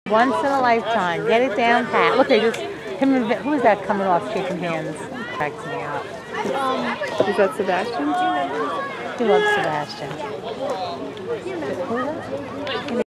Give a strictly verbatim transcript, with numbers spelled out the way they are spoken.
Once in a lifetime. Get it down pat. Look, they just, him and, who is that coming off shaking hands? Cracks me up. Is that Sebastian? He loves Sebastian. Who is that?